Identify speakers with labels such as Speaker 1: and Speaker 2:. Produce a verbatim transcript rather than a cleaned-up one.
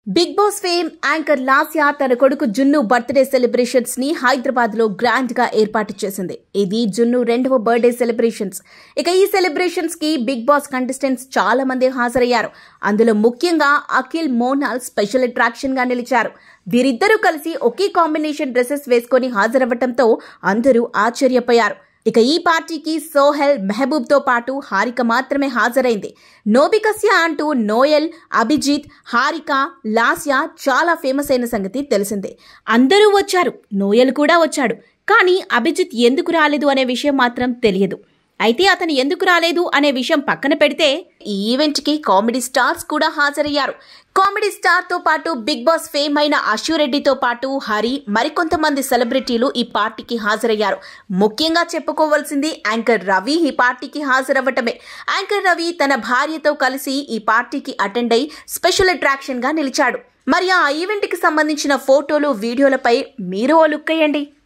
Speaker 1: Big boss fame anchor Lasya తన కొడుకు జున్ను బర్త్డే సెలబ్రేషన్స్ ని హైదరాబాద్ లో గ్రాండ్ గా ఏర్పాటు చేసింది. ఇది జున్ను రెండవ బర్త్డే సెలబ్రేషన్స్. ఇక ఈ సెలబ్రేషన్స్ కి బిగ్ బాస్ కంటెస్టెంట్స్ చాలా మంది హాజరయ్యారు. అందులో ముఖ్యంగా అఖిల్, మోనాల్ స్పెషల్ అట్రాక్షన్ గా నిలిచారు. వీరిద్దరూ కలిసి ఒకే కాంబినేషన్ డ్రెస్సెస్ వేసుకొని హాజరవ్వటంతో అందరూ ఆశ్చర్యపోయారు. ఇక ఈ పార్టీకి సోహెల్, మెహబూబ్ తో పాటు హారిక మాత్రమే హాజరైంది. నోబికస్య అంటూ నోయల్, అభిజిత్, హారిక, లాస్యా చాలా ఫేమస్ అయిన సంగతి తెలిసిందే. అందరూ వచ్చారు, నోయల్ కూడా వచ్చాడు. కానీ అభిజిత్ ఎందుకు రాలేదు అనే విషయం మాత్రం తెలియదు. అయితే అతను ఎందుకు రాలేదు అనే విషయం పక్కన పెడితే ఈ ఈవెంట్ కి కామెడీ స్టార్స్ కూడా హాజరయ్యారు. కామెడీ స్టార్ తో పాటు బిగ్ బాస్ ఫేమ్ అయిన అశురెడ్డితో పాటు హరి, మరికొంతమంది సెలబ్రిటీలు ఈ పార్టీకి హాజరయ్యారు. ముఖ్యంగా చెప్పుకోవాల్సింది యాంకర్ రవి ఈ పార్టీకి హాజరవ్వటమే. యాంకర్ రవి తన భార్యతో కలిసి ఈ పార్టీకి అటెండ్ అయి స్పెషల్ అట్రాక్షన్ గా నిలిచాడు. మరి ఆ ఈవెంట్ కి సంబంధించిన ఫోటోలు, వీడియోలపై మీరు ఓ లుక్ వేయండి.